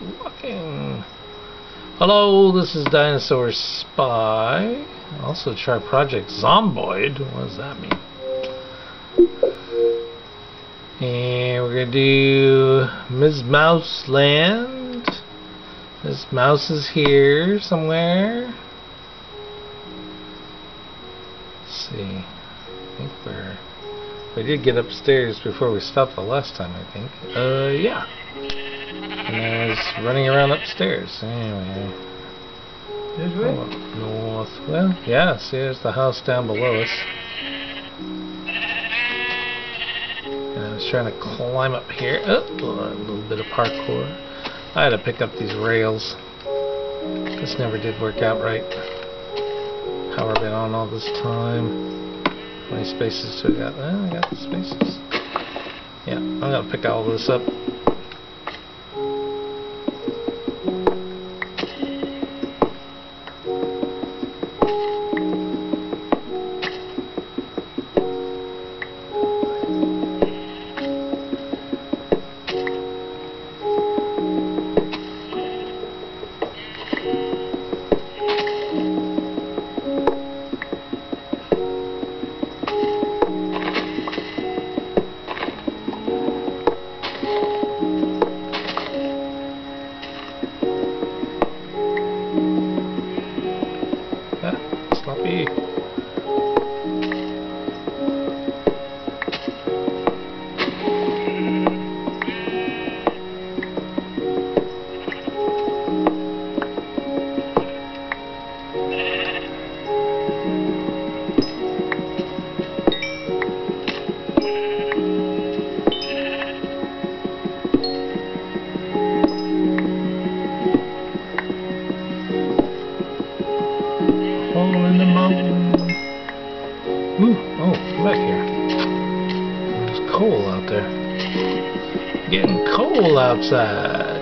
walking. Hello, this is Dinosaur Spy. Also try Project Zomboid. What does that mean? And we're gonna do Ms. Mouse Land. Ms. Mouse is here somewhere. Let's see. I think we did get upstairs before we stopped the last time, I think. Yeah. And I was running around upstairs. Anyway. This way? North. Well, yeah, see, there's the house down below us. And I was trying to climb up here. Oh, a little bit of parkour. I had to pick up these rails. This never did work out right. Power been on all this time. How many spaces do I got? Well, I got the spaces. Yeah, I'm gonna pick all this up. Sloppy. In the mountain. Ooh, oh, come back here. There's coal out there. Getting coal outside.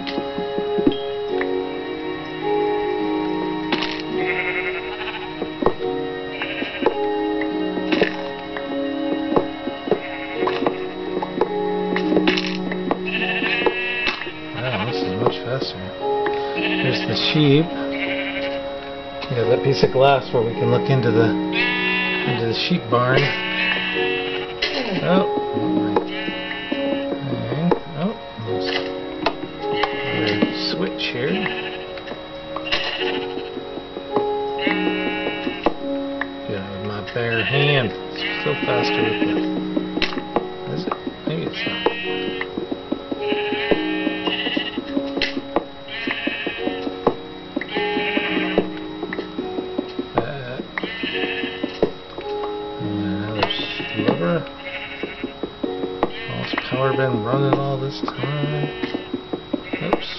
Wow, this is much faster. Here's the sheep. Got that piece of glass where we can look into the sheep barn. Oh, oh, there's a switch here. Get it with my bare hand. It's still faster with the. Is it? Maybe it's not. All this power been running all this time. Oops.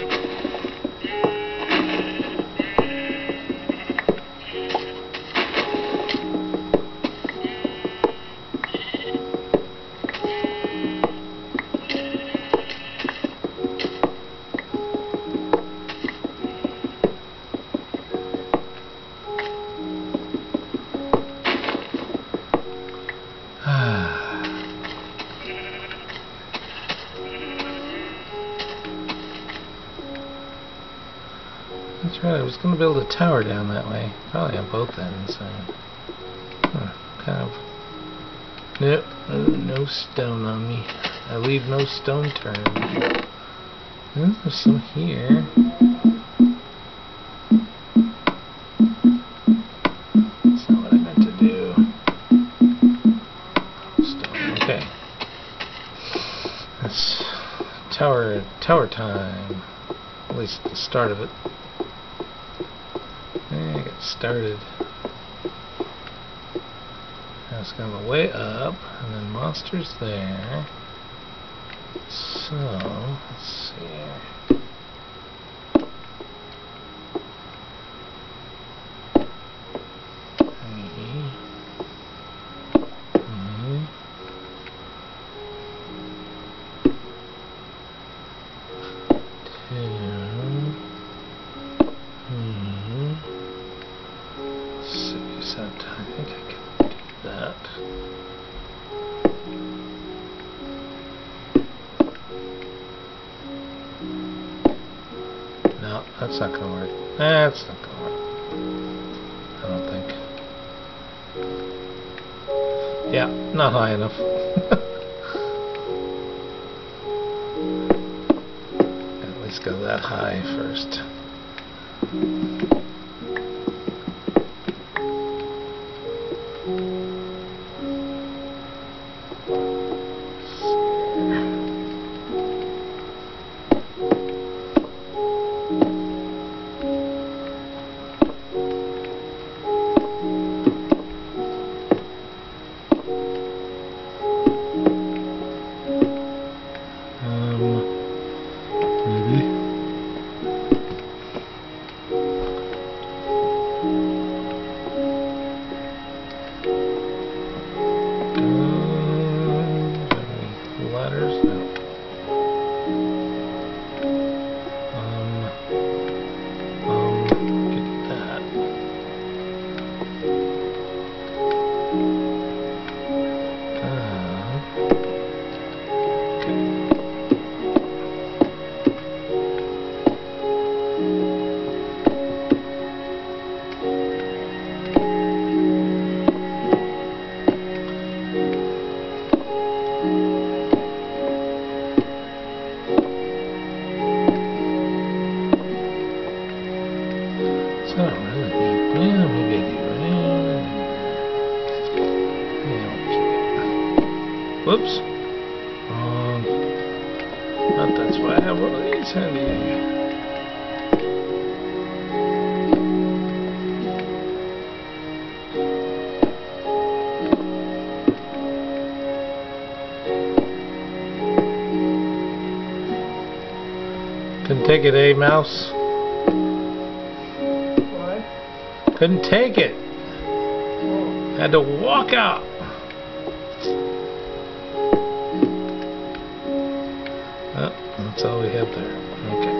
That's right, I was going to build a tower down that way. Probably on both ends. Kind of. Nope, no stone on me. I leave no stone turned. There's some here. That's not what I meant to do. Stone, okay. That's tower time. At least the start of it. I got started. Now it's going to go way up, and then monsters there. So, let's see here. I think I can do that. No, that's not gonna work. That's not gonna work. I don't think. Yeah, not high enough. At least go that high first. It's not really deep. Yeah, maybe I do. Yeah, I'll keep it. Whoops. But that's why I have one of these handy. Couldn't take it, eh, Mouse? What? Couldn't take it. Oh. Had to walk out. Oh, that's all we have there. Okay.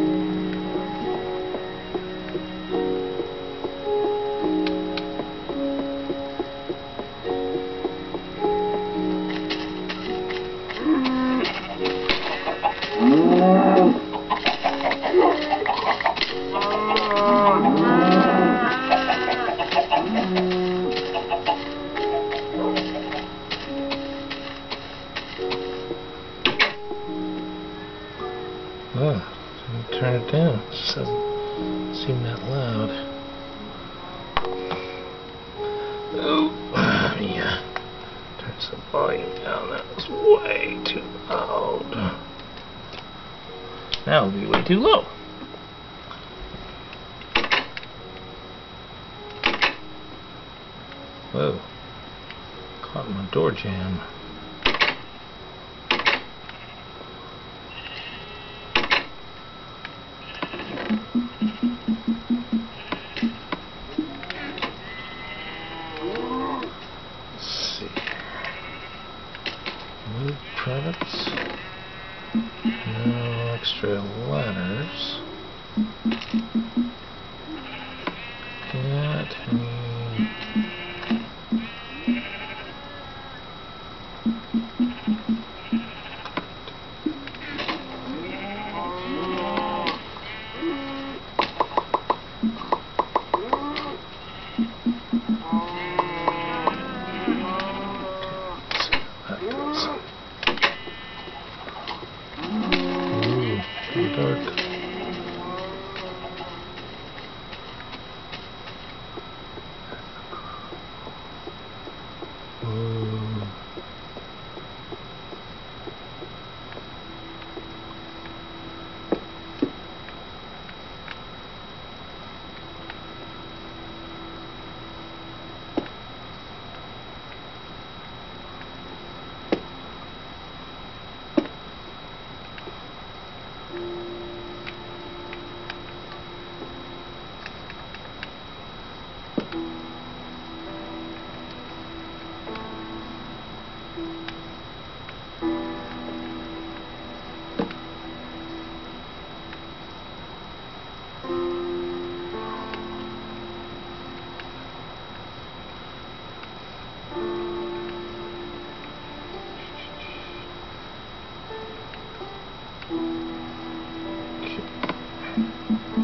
Oh, turn it down. It doesn't seem that loud. Oh, yeah. Turn some volume down. That was way too loud. Now it'll be way too low. Whoa. Caught my door jamb. Let's see. Move products. No extra letters. Cat, dark. Okay.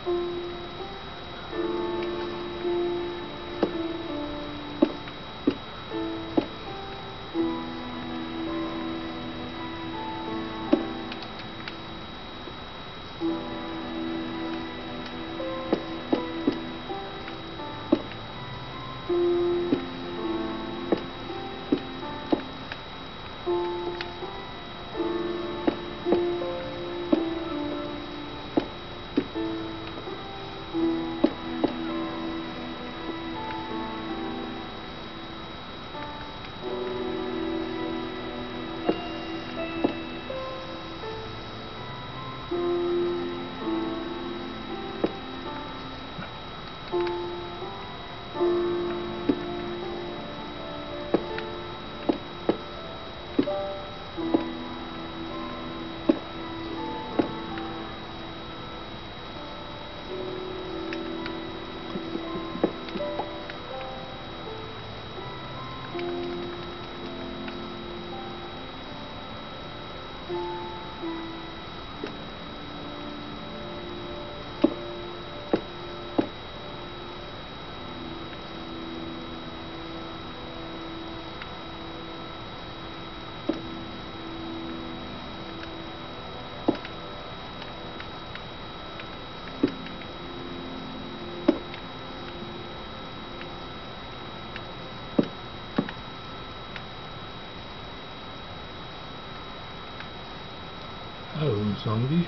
Oh, zombie.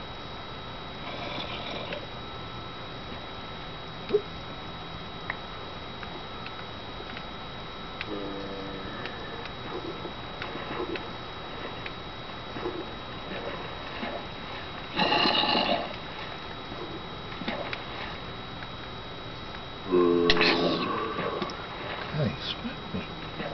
Hey, smack me.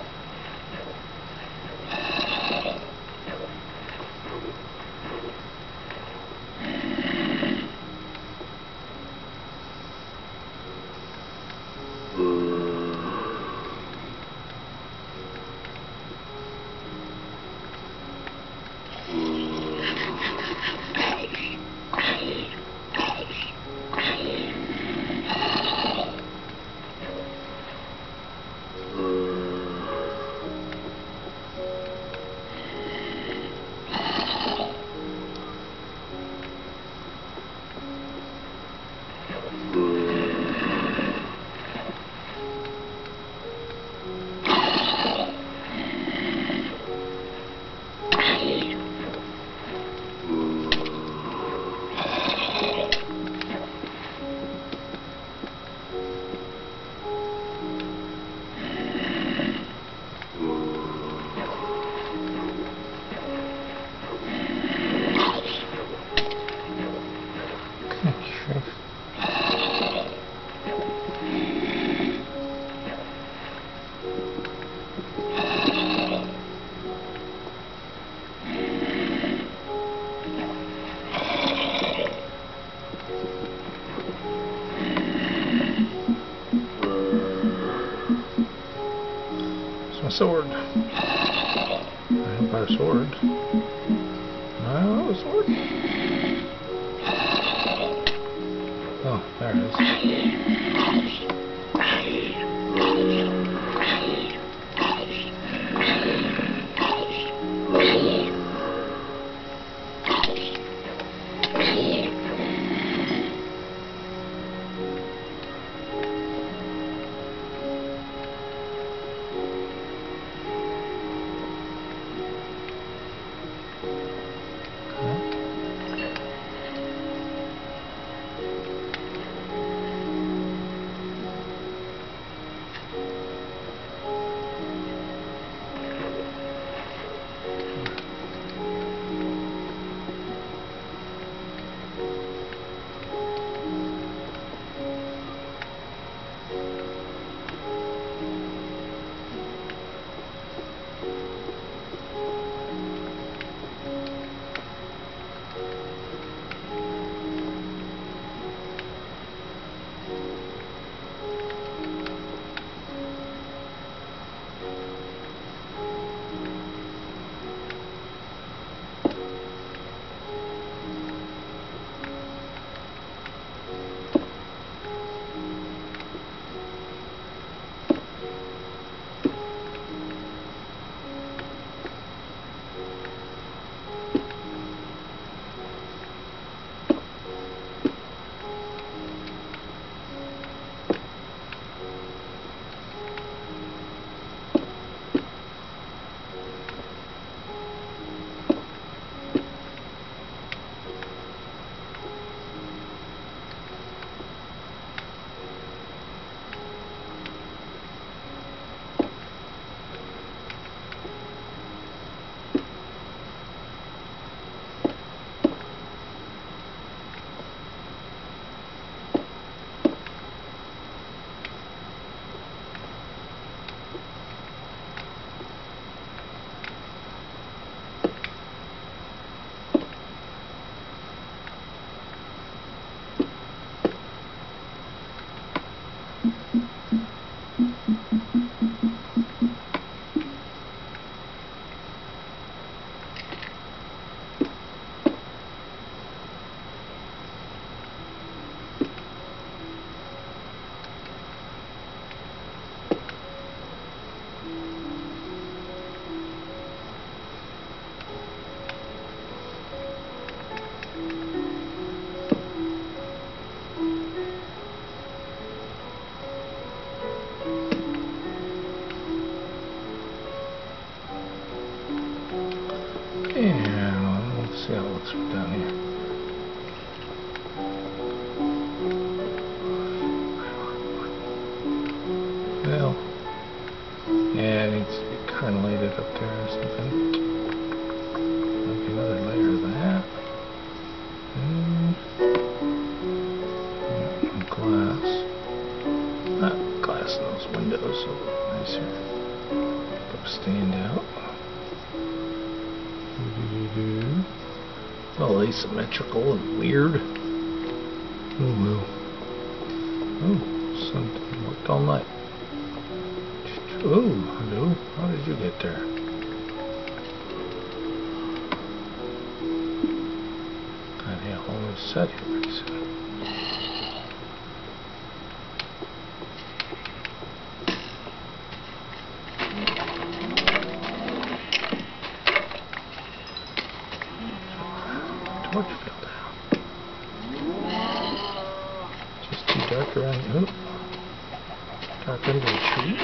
My sword. I hope our sword. No, a sword. Oh, there it is. Well, yeah, it needs to be carnelated up there or something. Maybe another layer of that. Glass. Glass in those windows, so nicer. Go stand out. All asymmetrical and weird. Oh well. Oh, something worked all night. Oh, hello. How did you get there? Gotta have a whole new set here pretty soon. Torch fell down. Just too dark around. Oh, dark under the tree.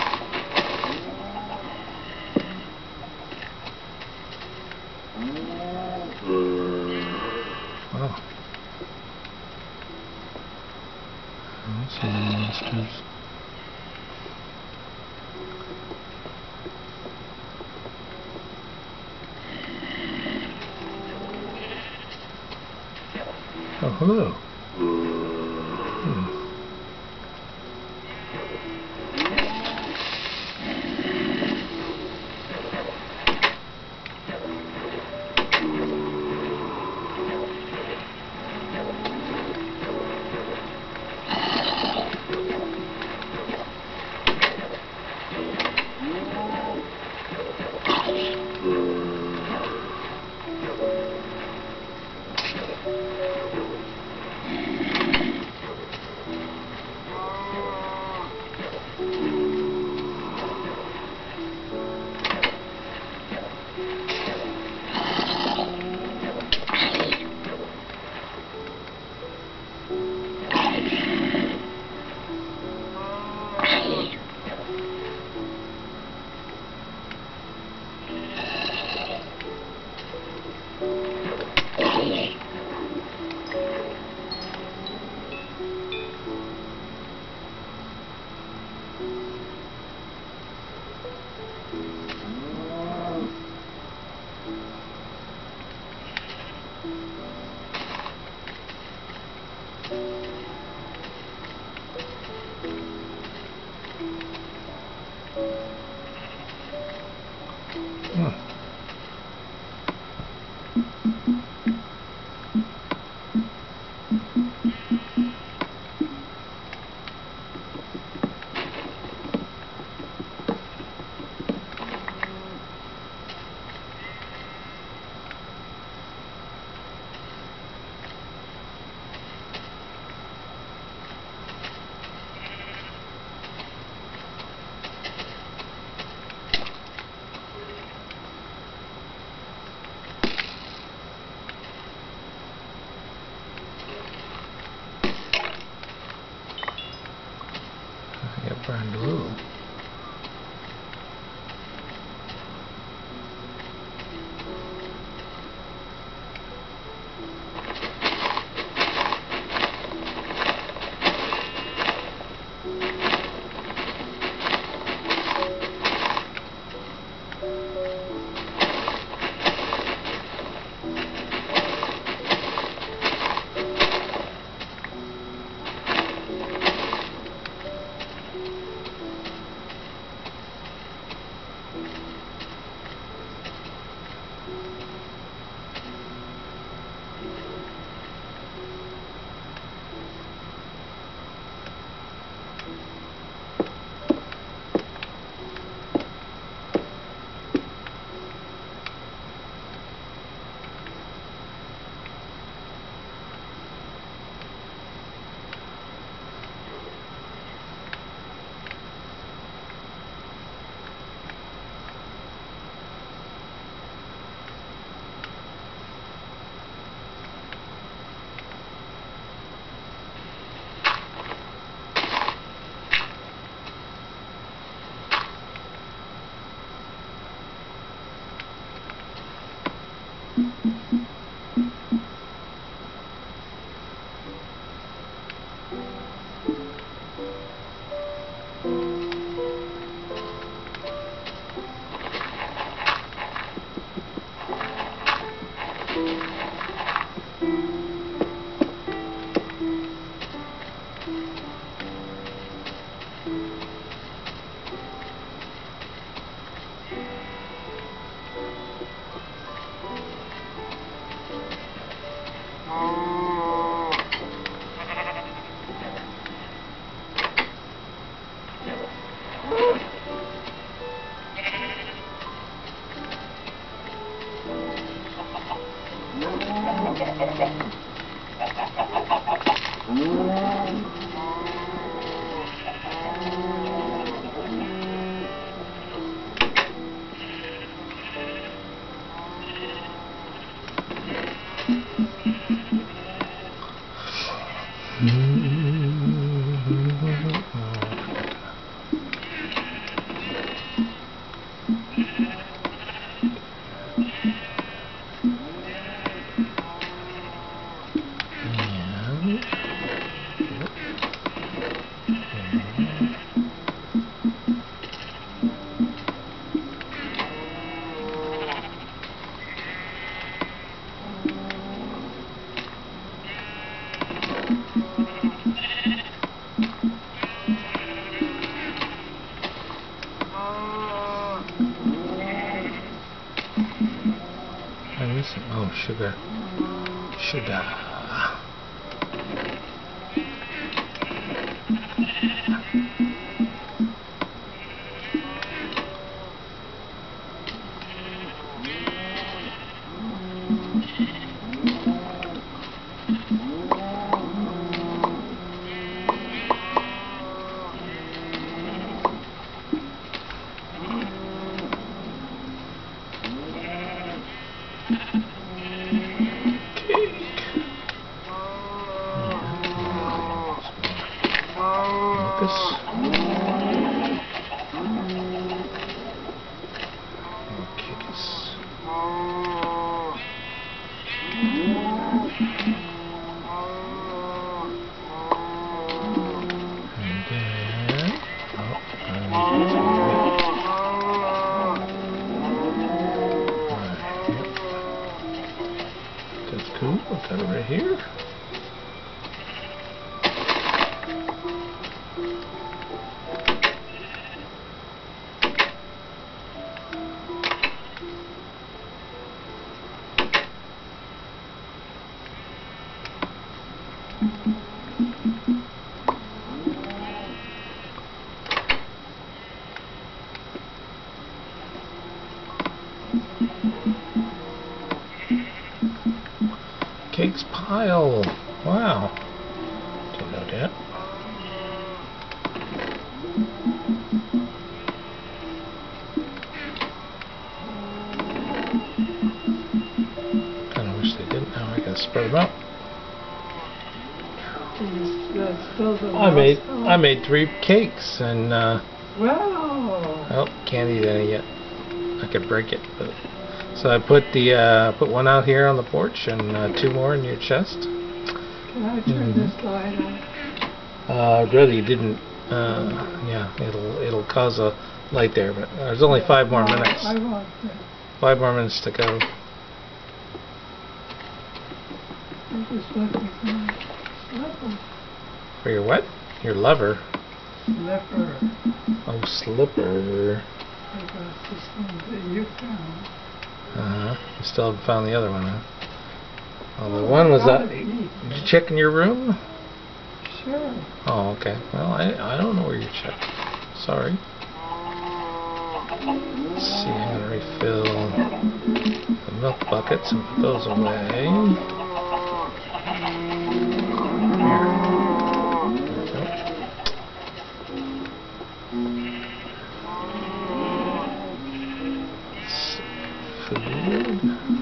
Wow. Some monsters. Oh, hello. I got burned a little. sugar. Sugar. That's cool. I'll cut it right here. Cakes pile. Wow. Didn't know that. Kind of wish they didn't. Now I gotta spread them out. I made 3 cakes and wow. oh, can't eat any yet. I could break it, but so I put put one out here on the porch and 2 more in your chest. Can I turn this light on? Really didn't. Yeah, it'll cause a light there, but there's only 5 more minutes. I want it. 5 more minutes to go. I'm just looking for my slipper. For your what? Your lover. Slipper. Oh, slipper. That's this one that you found. You still haven't found the other one, huh? Well, the one was out. Did you check in your room? Sure. Oh, okay. Well, I don't know where you checked. Sorry. Let's see, I'm going to refill the milk buckets and put those away. Here. There we go. Food.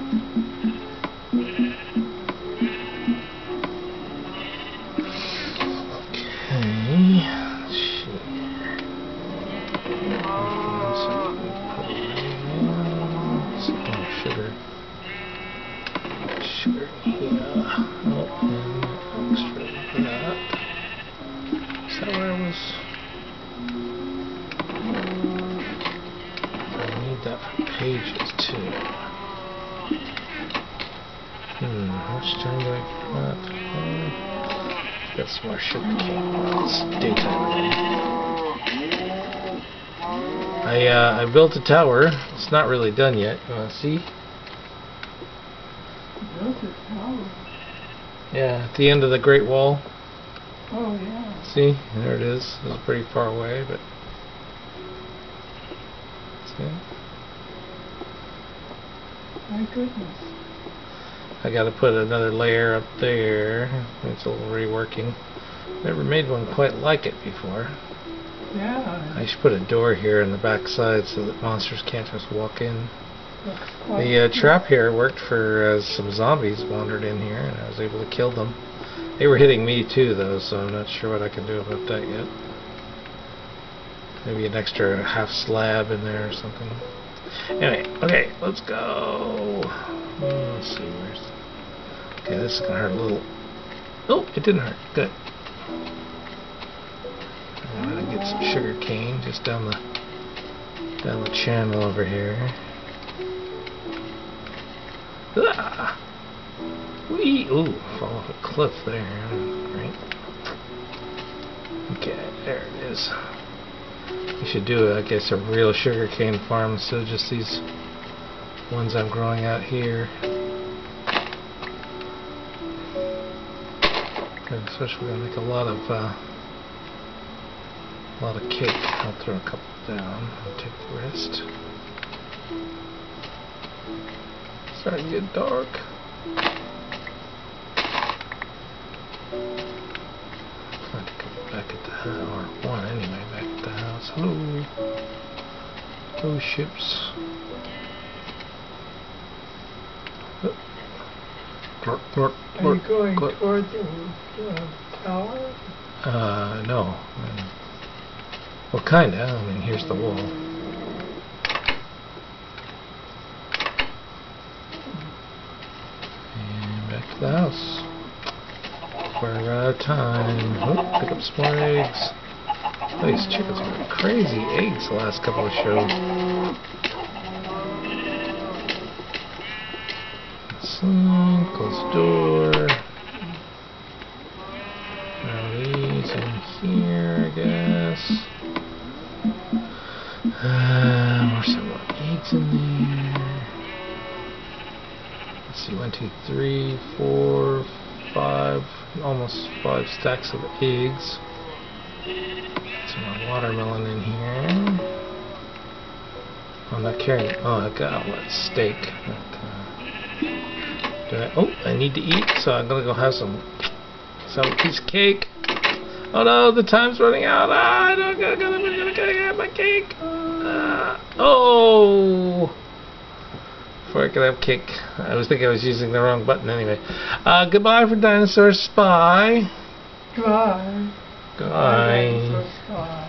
Sugar here. Oh, and extra of that. Is that where I was? I need that for pages too. How much time do I got? Got some more sugar cane. It's daytime again. I built a tower. It's not really done yet. You want to see? Built a tower. Yeah, at the end of the Great Wall. Oh yeah. See? There it is. It's pretty far away, but see? My goodness. I got to put another layer up there. It's a little reworking. Never made one quite like it before. Yeah. I should put a door here in the back side so that monsters can't just walk in. The trap here worked for some zombies wandered in here, and I was able to kill them. They were hitting me too, though, so I'm not sure what I can do about that yet. Maybe an extra half slab in there or something. Anyway, okay, let's go. Let's see, where's... Okay, this is going to hurt a little. Oh, it didn't hurt. Good. I'm going to get some sugar cane just down the channel over here. Ah! Whee! Ooh, fall off a cliff there. Right. Okay, there it is. You should do, I guess, a real sugarcane farm instead of just these ones I'm growing out here. Especially we're gonna make a lot of cake. I'll throw a couple down and take the rest. Starting to get dark. Plan to go back at the house, or one anyway, back at the house. Hello. Hello, ships. Are you going toward the tower? No. Well, kinda. I mean, here's the wall. And back to the house. We're out of time. Oh, pick up some more eggs. Oh, these chickens got crazy eggs the last couple of shows. Close the door. Now these in here, I guess. More some more eggs in there. Let's see, 1, 2, 3, 4, 5, almost 5 stacks of eggs. Some more watermelon in here. I'm not carrying. Oh, I got what? Steak. I need to eat, so I'm gonna go have some piece of cake. Oh no, the time's running out. I don't gotta have my cake. Oh, before I could have cake, I was thinking I was using the wrong button anyway. Goodbye for Dinosaur Spy. Goodbye. Goodbye. Dinosaur Spy.